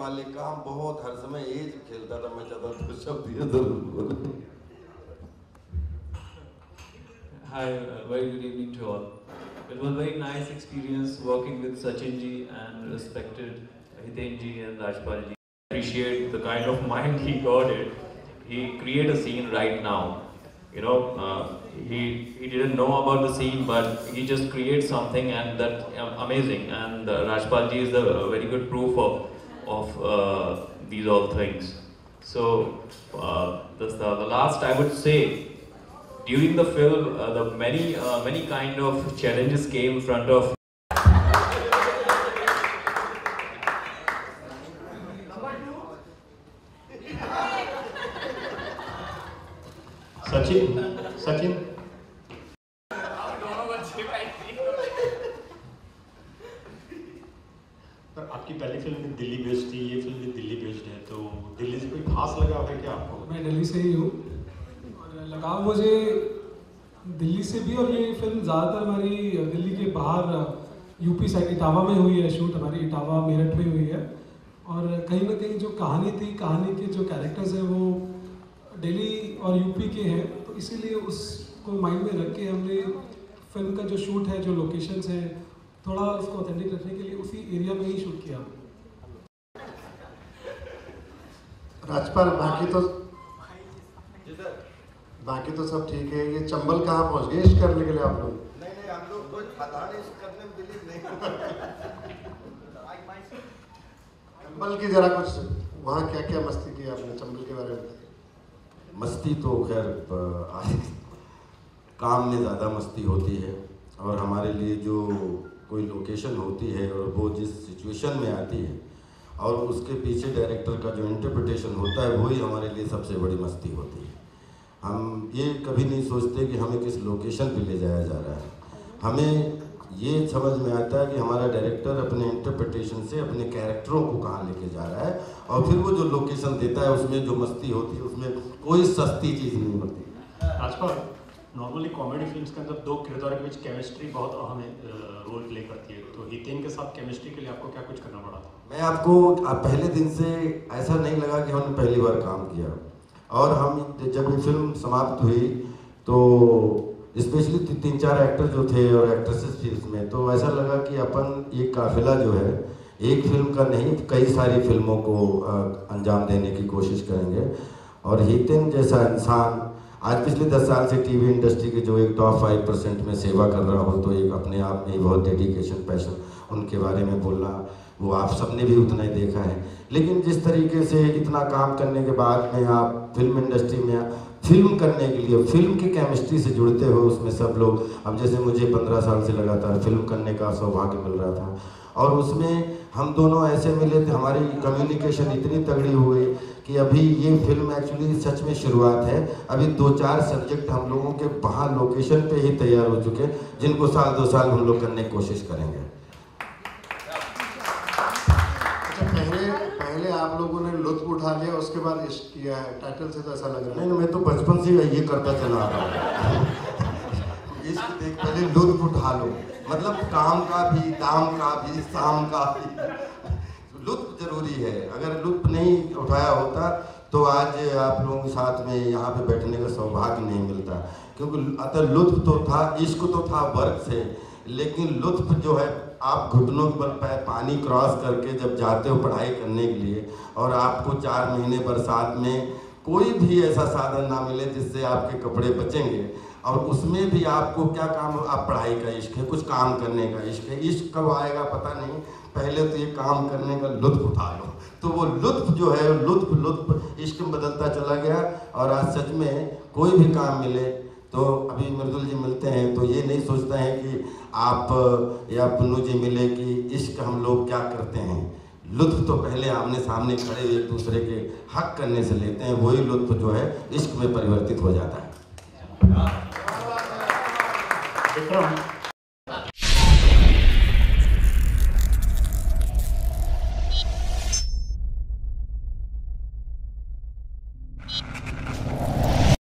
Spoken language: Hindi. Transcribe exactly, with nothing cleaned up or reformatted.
वाले काम बहुत हर समय एज खेलता था, मैं चाहता था शब्द ये जरूर बोले। Hi, uh, very good evening to all. It was a very nice experience working with Sachin ji and respected Hiten ji and Rajpal ji. I appreciate the kind of mind he got it. He created a scene right now. You know, uh, he he didn't know about the scene, but he just created something, and that's um, amazing. And uh, Rajpal ji is the uh, very good proof of of uh, these all things. So uh, the, the last I would say. During the film, uh, the many uh, many kind of challenges came in front of. Sachin Sachin पर आपकी पहली फिल्म भी दिल्ली बेस्ड थी, ये फिल्म भी दिल्ली बेस्ड है, तो दिल्ली से कोई खास लगाव है क्या आपको? मैं दिल्ली से ही हूँ और लगाव मुझे दिल्ली से भी, और ये फिल्म ज़्यादातर हमारी दिल्ली के बाहर यूपी साइड इटावा में हुई है शूट, हमारी इटावा मेरठ में हुई है। और कहीं ना कहीं जो कहानी थी, कहानी के जो कैरेक्टर्स हैं वो दिल्ली और यूपी के हैं, तो इसीलिए उसको माइंड में रख के हमने फिल्म का जो शूट है, जो लोकेशंस हैं, थोड़ा उसको ऑथेंटिक रखने के लिए उसी एरिया में ही शूट किया। राजपाल, बाकी तो बाकी तो सब ठीक है। ये चंबल कहाँ पहुँच गए इश्क करने के लिए आप लोग? नहीं नहीं, हम लोग कोई खदान इश्क करने में बिलीव नहीं चंबल की जरा कुछ, वहाँ क्या क्या मस्ती की आपने, चंबल के बारे में बताइए। मस्ती तो खैर काम में ज़्यादा मस्ती होती है, और हमारे लिए जो कोई लोकेशन होती है और वो जिस सिचुएशन में आती है और उसके पीछे डायरेक्टर का जो इंटरप्रिटेशन होता है, वही हमारे लिए सबसे बड़ी मस्ती होती है। हम ये कभी नहीं सोचते कि हमें किस लोकेशन पे ले जाया जा रहा है, हमें ये समझ में आता है कि हमारा डायरेक्टर अपने इंटरप्रिटेशन से अपने कैरेक्टरों को कहाँ लेके जा रहा है, और फिर वो जो लोकेशन देता है उसमें जो मस्ती होती है उसमें कोई सस्ती चीज़ नहीं होती। आजकल नॉर्मली कॉमेडी फिल्म्स के अंदर दो किरदार के बीच केमिस्ट्री बहुत अहम रोल प्ले करती है, तो हितेन के साथ केमिस्ट्री के लिए आपको क्या कुछ करना पड़ा था? मैं आपको पहले दिन से ऐसा नहीं लगा कि हमने पहली बार काम किया, और हम जब ये फिल्म समाप्त हुई तो स्पेशली तीन चार एक्टर जो थे और एक्ट्रेसेस थी इसमें, तो ऐसा लगा कि अपन ये काफिला जो है एक फिल्म का नहीं, कई सारी फिल्मों को अंजाम देने की कोशिश करेंगे। और हितेन जैसा इंसान आज पिछले दस साल से टीवी इंडस्ट्री के जो एक टॉप फाइव परसेंट में सेवा कर रहा हो, तो एक अपने आप में बहुत डेडिकेशन, पैशन, उनके बारे में बोलना वो आप सबने भी उतना ही देखा है। लेकिन जिस तरीके से इतना काम करने के बाद में आप फिल्म इंडस्ट्री में फिल्म करने के लिए फिल्म की केमिस्ट्री से जुड़ते हो, उसमें सब लोग, अब जैसे मुझे पंद्रह साल से लगातार फिल्म करने का सौभाग्य मिल रहा था, और उसमें हम दोनों ऐसे मिले थे, हमारी कम्युनिकेशन इतनी तगड़ी हो गई कि अभी ये फिल्म एक्चुअली सच में शुरुआत है। अभी दो चार सब्जेक्ट हम लोगों के बाहर लोकेशन पे ही तैयार हो चुके हैं, जिनको साल दो साल हम लोग करने की कोशिश करेंगे। अच्छा, पहले पहले आप लोगों ने लुत्फ उठा लिया, उसके बाद इश्क किया है, टाइटल से तो ऐसा लग रहा है। नहीं, मैं तो बचपन से ये करता चला आ रहा हूँ। इश्क देख, पहले लुत्फ उठा लो, मतलब काम का भी, दाम का भी, शाम का भी लुत्फ जरूरी है। अगर लुत्फ नहीं उठाया होता तो आज आप लोगों के साथ में यहाँ पे बैठने का सौभाग्य नहीं मिलता, क्योंकि अतः लुत्फ तो था, इश्क तो था वर्क से, लेकिन लुत्फ जो है आप घुटनों के बल पानी क्रॉस करके जब जाते हो पढ़ाई करने के लिए, और आपको चार महीने बरसात में कोई भी ऐसा साधन ना मिले जिससे आपके कपड़े बचेंगे, और उसमें भी आपको क्या काम, आप पढ़ाई का इश्क है, कुछ काम करने का इश्क है। इश्क कब आएगा पता नहीं, पहले तो ये काम करने का लुत्फ उठा लो, तो वो लुत्फ जो है लुत्फ लुत्फ इश्क में बदलता चला गया। और आज सच में कोई भी काम मिले, तो अभी मृदुल जी मिलते हैं तो ये नहीं सोचता है कि आप या पुन्नू जी मिले कि इश्क हम लोग क्या करते हैं। लुत्फ तो पहले आमने सामने खड़े हुए एक दूसरे के हक करने से लेते हैं, वही लुत्फ जो है इश्क में परिवर्तित हो जाता है। विक्रम